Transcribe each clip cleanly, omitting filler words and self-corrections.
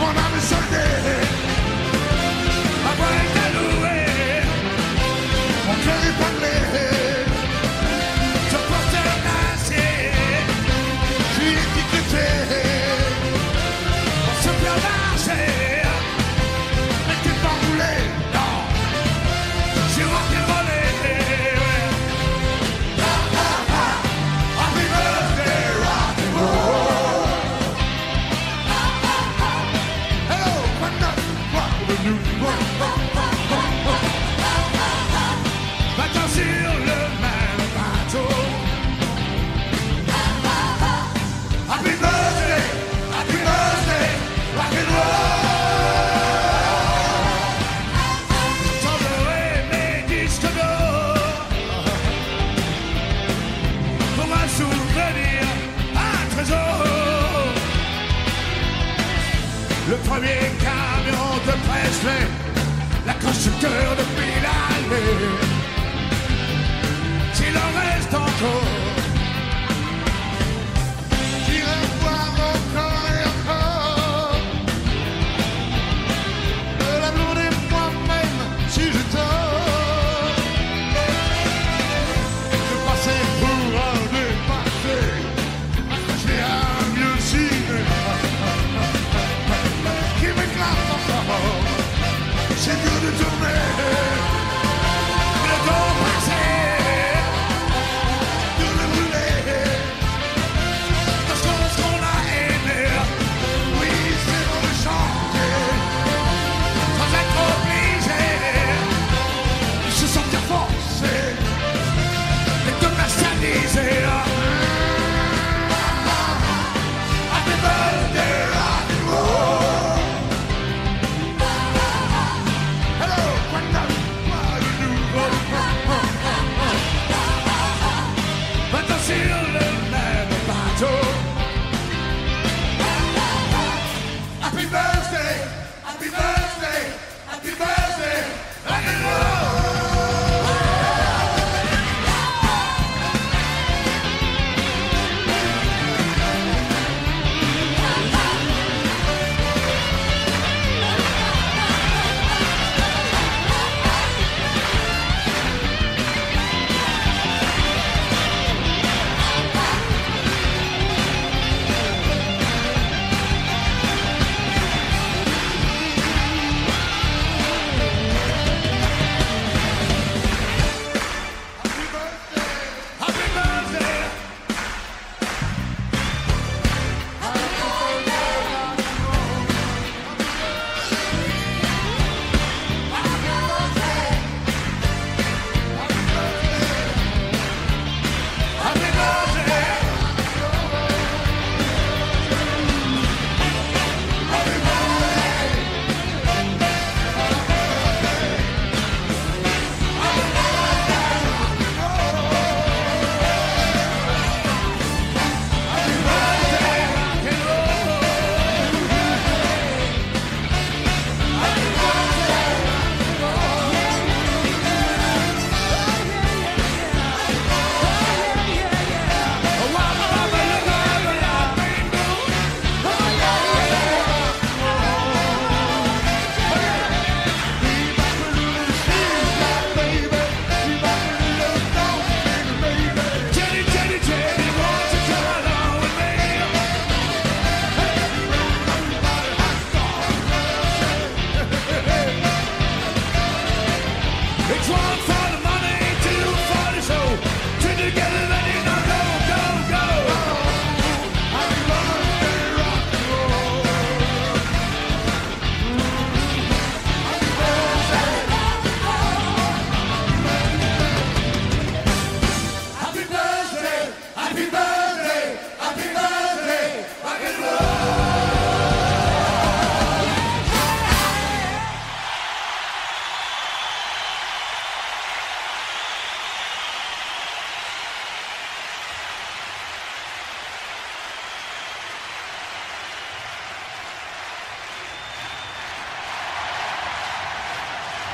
mon âme soldée, ma voix est allouée, mon cœur est parlé. Je porte un acier, je suis étiqueté pour se faire marcher, mais t'es pas roulé, non, j'ai rock'n'rollé. Happy birthday, rock and roll. Hello, what the new Maintenant sur le même bateau. Happy birthday, rock and roll. J'enverrai mes disques d'or pour un souvenir, un trésor. Le premier camion de Presley, la constructeur de Pinal. S'il en reste encore, j'irai voir encore et encore de la blonde moi-même si je tors. Je passais pour un dépassé, accroché à un vieux cinéma qui m'éclate encore. C'est dur de tourner, le temps passé.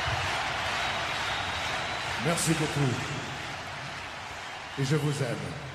Merci beaucoup. Et je vous aime.